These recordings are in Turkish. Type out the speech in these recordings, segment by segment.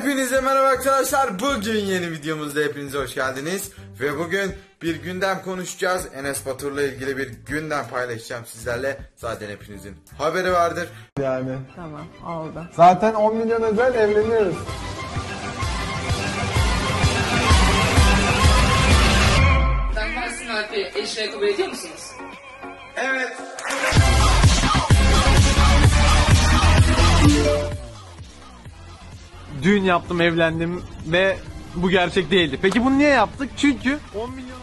Hepinize merhaba arkadaşlar. Bugün yeni videomuzda hepinize hoş geldiniz. Ve bugün bir gündem konuşacağız. Enes Batur'la ilgili bir gündem paylaşacağım sizlerle. Zaten hepinizin haberi vardır. Yani. Tamam, oldu. Zaten 10 milyon özel evleniyoruz. Sen Mersin Alp'i eşine kabul ediyor musunuz? Evet. Düğün yaptım, evlendim ve bu gerçek değildi. Peki bunu niye yaptık? Çünkü 10 milyon...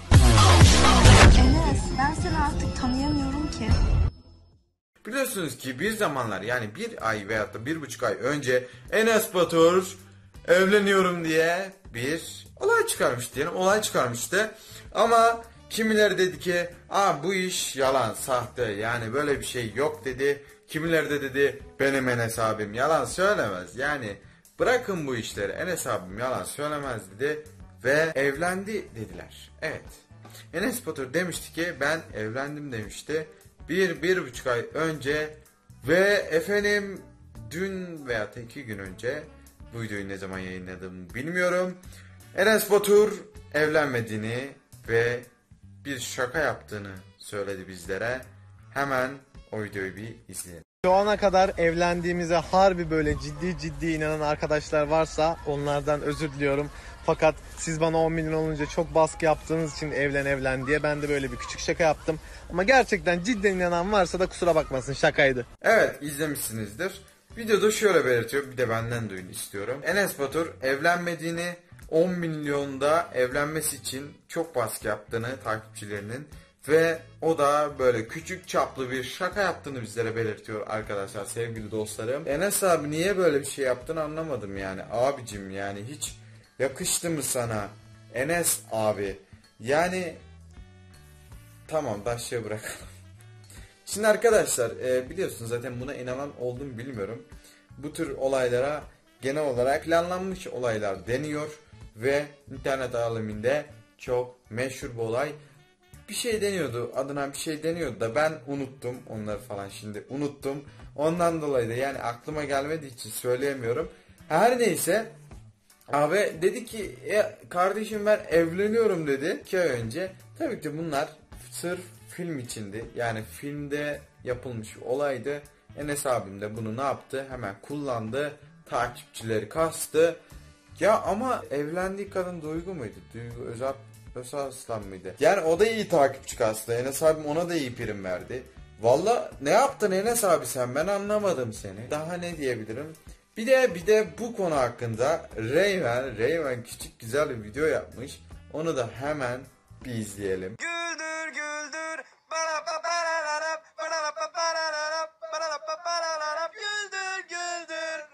Enes, ben seni artık tanıyamıyorum ki. Biliyorsunuz ki bir zamanlar, yani bir ay veyahut da 1,5 ay önce Enes Batur evleniyorum diye bir olay çıkarmış diyelim. Olay çıkarmıştı. Ama kimileri dedi ki bu iş yalan, sahte, yani böyle bir şey yok dedi. Kimileri de dedi benim Enes abim yalan söylemez. Yani bırakın bu işleri, Enes abim yalan söylemez dedi ve evlendi dediler. Evet. Enes Batur demişti ki ben evlendim demişti. 1,5 ay önce ve efendim dün veya 2 gün önce, bu videoyu ne zaman yayınladığımı bilmiyorum, Enes Batur evlenmediğini ve bir şaka yaptığını söyledi bizlere. Hemen o videoyu bir izleyelim. Şu ana kadar evlendiğimize harbi böyle ciddi inanan arkadaşlar varsa onlardan özür diliyorum. Fakat siz bana 10 milyon olunca çok baskı yaptığınız için evlen diye ben de böyle bir küçük şaka yaptım. Ama gerçekten cidden inanan varsa da kusura bakmasın, şakaydı. Evet, izlemişsinizdir. Videoda şöyle belirtiyor, bir de benden duyun istiyorum. Enes Batur evlenmediğini, 10 milyonda evlenmesi için çok baskı yaptığını takipçilerinin ve o da böyle küçük çaplı bir şaka yaptığını bizlere belirtiyor arkadaşlar, sevgili dostlarım. Enes abi niye böyle bir şey yaptığını anlamadım yani. Abicim, yani hiç yakıştı mı sana Enes abi? Yani tamam, daşya bırakalım. Şimdi arkadaşlar biliyorsunuz zaten, buna inanan oldum bilmiyorum. Bu tür olaylara genel olarak planlanmış olaylar deniyor ve internet aleminde çok meşhur bir olay. Bir şey deniyordu, adına bir şey deniyordu da ben unuttum onları falan, şimdi unuttum. Ondan dolayı da yani aklıma gelmediği için söyleyemiyorum. Her neyse, abi dedi ki kardeşim ben evleniyorum dedi 2 ay önce. Tabii ki bunlar sırf film içindi. Yani filmde yapılmış olaydı. Enes abim de bunu ne yaptı? Hemen kullandı. Takipçileri kastı. Ya ama evlendiği kadın Duygu muydu? Duygu Özaslan mıydı? Yani o da iyi takipçi kastı. Enes abim ona da iyi prim verdi. Valla ne yaptın Enes abi sen? Ben anlamadım seni. Daha ne diyebilirim? Bir de bu konu hakkında Reymen küçük güzel bir video yapmış. Onu da hemen bir izleyelim. Güldür güldür güldür güldür.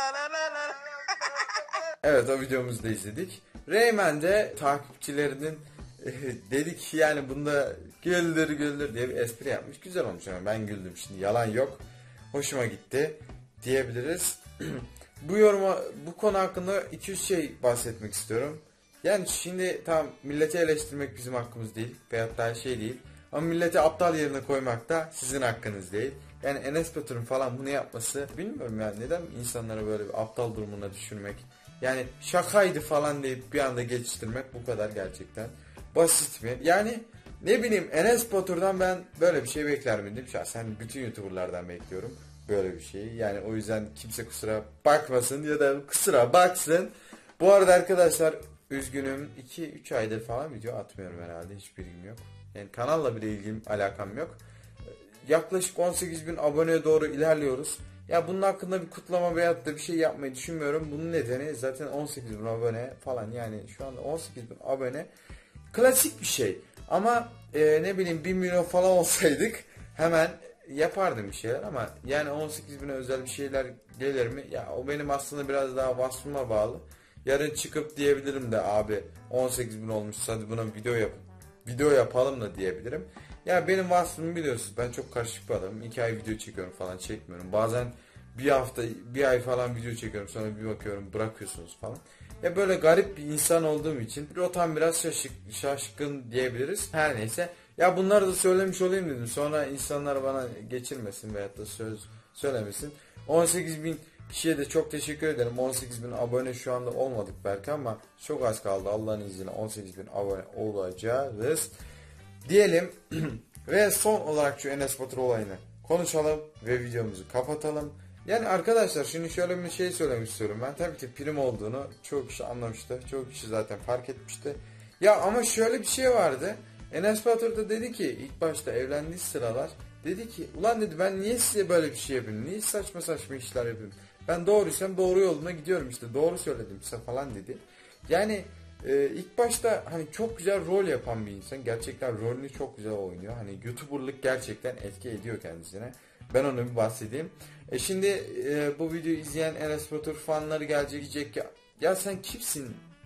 Evet, o videomuzu da izledik. Reymen de takipçilerinin dedik yani bunda güldür diye bir espri yapmış. Güzel olmuş ama ben güldüm, şimdi yalan yok. Hoşuma gitti diyebiliriz. Bu konu hakkında 200 şey bahsetmek istiyorum. Yani şimdi tamam, milleti eleştirmek bizim hakkımız değil veyahut da şey değil. Ama milleti aptal yerine koymak da sizin hakkınız değil. Yani Enes Batur'un falan bunu yapması, bilmiyorum yani neden insanları böyle bir aptal durumuna düşürmek. Yani şakaydı falan deyip bir anda geçiştirmek bu kadar gerçekten basit mi? Yani ne bileyim, Enes Batur'dan ben böyle bir şey bekler miydim? Şahsen bütün YouTuber'lardan bekliyorum böyle bir şeyi. Yani o yüzden kimse kusura bakmasın ya da kusura baksın. Bu arada arkadaşlar üzgünüm, 2-3 aydır falan video atmıyorum herhalde, hiç bilgim yok. Yani kanalla bile ilgim, alakam yok. Yaklaşık 18.000 aboneye doğru ilerliyoruz. Ya bunun hakkında bir kutlama veyahut da bir şey yapmayı düşünmüyorum. Bunun nedeni zaten 18.000 abone falan, yani şu anda 18.000 abone klasik bir şey. Ama ne bileyim 1 milyon falan olsaydık hemen yapardım bir şeyler, ama yani 18.000'e özel bir şeyler gelir mi? Ya o benim aslında biraz daha vasfıma bağlı. Yarın çıkıp diyebilirim de abi 18.000 olmuş, hadi buna video yapalım da diyebilirim. Ya benim vasfımı biliyorsunuz, ben çok karışık bir adamım. 2 ay video çekiyorum falan, çekmiyorum. Bazen bir hafta, bir ay falan video çekiyorum, sonra bir bakıyorum bırakıyorsunuz falan. Ya böyle garip bir insan olduğum için rotam biraz şaşkın diyebiliriz. Her neyse. Ya bunları da söylemiş olayım dedim. Sonra insanlar bana geçirmesin veyahut da söz söylemesin. 18.000 Kişiye de çok teşekkür ederim. 18.000 abone şu anda olmadık belki ama çok az kaldı. Allah'ın izniyle 18.000 abone olacağız diyelim. Ve son olarak şu Enes Batur olayını konuşalım ve videomuzu kapatalım. Yani arkadaşlar şimdi şöyle bir şey söylemek istiyorum ben. Tabii ki prim olduğunu çoğu kişi anlamıştı. Çoğu kişi zaten fark etmişti. Ya ama şöyle bir şey vardı. Enes Batur da dedi ki ilk başta evlendiği sıralar dedi ki ulan dedi ben niye size böyle bir şey yapayım? Niye saçma saçma işler yapayım? Ben doğruysam doğru yoluna gidiyorum işte. Doğru söyledim size falan dedi. Yani ilk başta hani çok güzel rol yapan bir insan. Gerçekten rolünü çok güzel oynuyor. Hani YouTuber'lık gerçekten etki ediyor kendisine. Ben onu bir bahsedeyim. Şimdi bu videoyu izleyen Enes Batur fanları gelecek diyecek ki ya sen kimsin?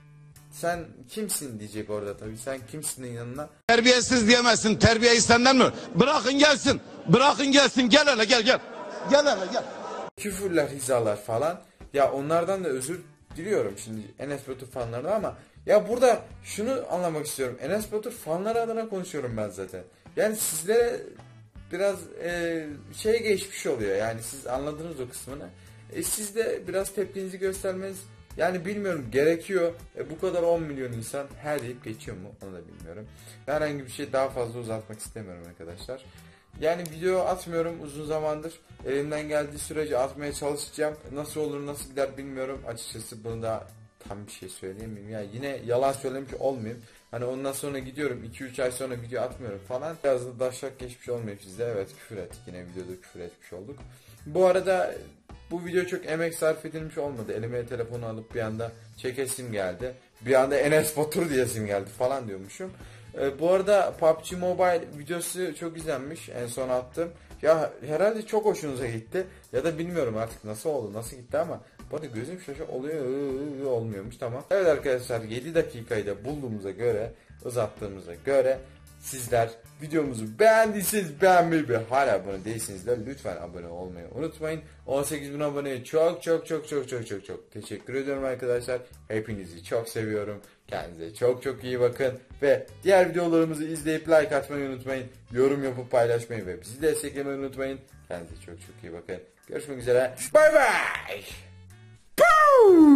Sen kimsin diyecek orada tabii. Sen kimsin yanına? Terbiyesiz diyemezsin. Terbiyeyi senden mi? Bırakın gelsin. Bırakın gelsin. Gel hele gel gel. Gel hele gel. Küfürler, hizalar falan. Ya onlardan da özür diliyorum şimdi Enes Batur fanlarına ama ya burada şunu anlamak istiyorum. Enes Batur fanları adına konuşuyorum ben zaten. Yani sizlere biraz şey geçmiş oluyor. Yani siz anladınız o kısmını. Siz de biraz tepkinizi göstermeniz yani bilmiyorum gerekiyor. Bu kadar 10 milyon insan her deyip geçiyor mu onu da bilmiyorum. Herhangi bir şey daha fazla uzatmak istemiyorum arkadaşlar. Yani video atmıyorum uzun zamandır. Elimden geldiği sürece atmaya çalışacağım. Nasıl olur nasıl gider bilmiyorum. Açıkçası bunu da tam bir şey söyleyemeyim. Yani yine yalan söylemiş olmayayım. Hani ondan sonra gidiyorum 2-3 ay sonra video atmıyorum falan. Biraz da daşak geçmiş olmayayım sizde. Evet küfür ettik yine videoda küfür etmiş olduk. Bu arada bu video çok emek sarf edilmiş olmadı. Elime telefonu alıp bir anda çekesim geldi. Bir anda Enes Batur diyesim geldi falan diyormuşum. Bu arada PUBG Mobile videosu çok izlenmiş. En son attım. Ya herhalde çok hoşunuza gitti. Ya da bilmiyorum artık nasıl oldu, nasıl gitti ama bu arada gözüm şaşı oluyor, olmuyormuş tamam. Evet arkadaşlar 7 dakikayı da bulduğumuza göre, uzattığımıza göre sizler videomuzu beğendiyseniz beğenmeyi ve hala abone değilseniz de lütfen abone olmayı unutmayın. 18.000 aboneye çok teşekkür ediyorum arkadaşlar. Hepinizi çok seviyorum. Kendinize çok iyi bakın. Ve diğer videolarımızı izleyip like atmayı unutmayın. Yorum yapıp paylaşmayı ve bizi desteklemeyi unutmayın. Kendinize çok iyi bakın. Görüşmek üzere. Bay bay.